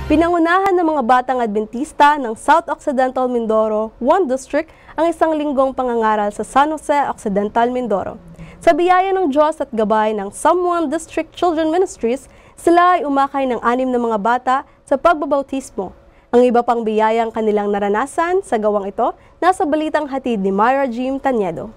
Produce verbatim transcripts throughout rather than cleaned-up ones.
Pinangunahan ng mga batang Adventista ng South Occidental Mindoro, one District, ang isang linggong pangangaral sa San Jose Occidental, Mindoro. Sa biyaya ng Diyos at gabay ng Psalm one District Children Ministries, sila ay umakay ng anim na mga bata sa pagbabautismo. Ang iba pang biyayang kanilang naranasan sa gawang ito, nasa balitang hatid ni Myra Jim Tanyedo.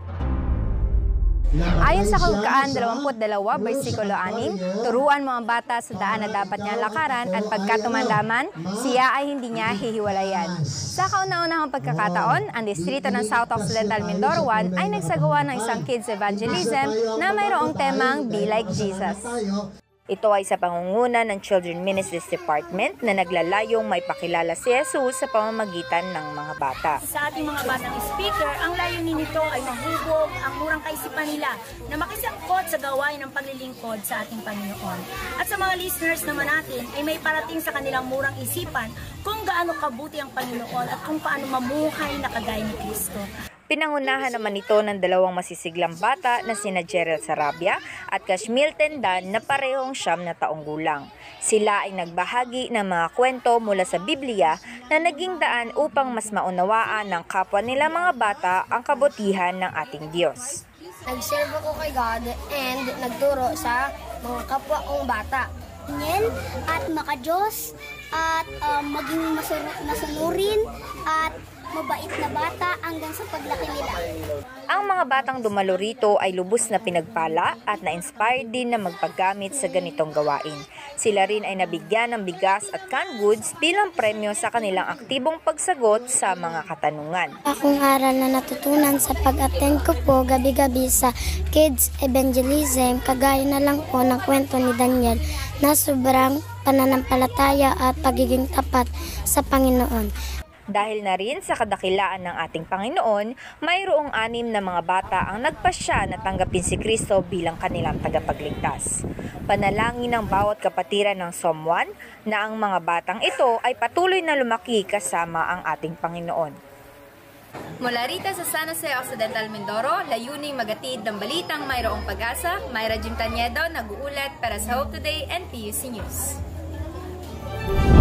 Ayon sa Kahulugan dalawampu't dalawa, versikulo anim, turuan mga bata sa daan na dapat niya lakaran at pagka tumandaman, siya ay hindi niya hihiwalayan. Sa kauna-unahang pagkakataon, ang distrito ng South Occidental Mindoro one ay nagsagawa ng isang kids evangelism na mayroong temang Be Like Jesus. Ito ay sa pangunguna ng Children Ministries Department na naglalayong may pakilala si Jesus sa pamamagitan ng mga bata. Sa ating mga batang speaker, ang layunin nito ay mahubog ang murang kaisipan nila na makisangkot sa gawain ng paglilingkod sa ating Panginoon. At sa mga listeners naman natin ay may parating sa kanilang murang isipan kung gaano kabuti ang Panginoon at kung paano mamuhay na kagaya ni Kristo. Pinangunahan naman ito ng dalawang masisiglang bata na sina Gerald Sarabia at Cash Milton Dan na parehong siyam na taong gulang. Sila ay nagbahagi ng mga kwento mula sa Biblia na naging daan upang mas maunawaan ng kapwa nila mga bata ang kabutihan ng ating Diyos. Nagserve ako kay God and nagturo sa mga kapwa kong bata. Yan at maka-Diyos at um, maging masunurin at mabait na bata hanggang sa paglaki nila. Ang mga batang dumalo rito ay lubos na pinagpala at na-inspired din na magpaggamit sa ganitong gawain. Sila rin ay nabigyan ng bigas at canned goods bilang premyo sa kanilang aktibong pagsagot sa mga katanungan. Akong aral na natutunan sa pag-attend ko po gabi-gabi sa Kids Evangelism, kagaya na lang po ng kwento ni Daniel na sobrang pananampalataya at pagiging tapat sa Panginoon. Dahil na rin sa kadakilaan ng ating Panginoon, mayroong anim na mga bata ang nagpasya na tanggapin si Kristo bilang kanilang tagapagligtas. Panalangin ng bawat kapatiran ng Psalm one na ang mga batang ito ay patuloy na lumaki kasama ang ating Panginoon. Mula rito sa San Jose Occidental Mindoro, layuning magatid ng balitang mayroong pag-asa, Myra Jim Tanyedo, nag-uulat para sa Hope Today and P U C News.